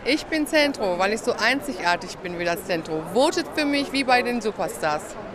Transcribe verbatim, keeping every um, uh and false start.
Ich bin Centro, weil ich so einzigartig bin wie das Centro. Votet für mich wie bei den Superstars.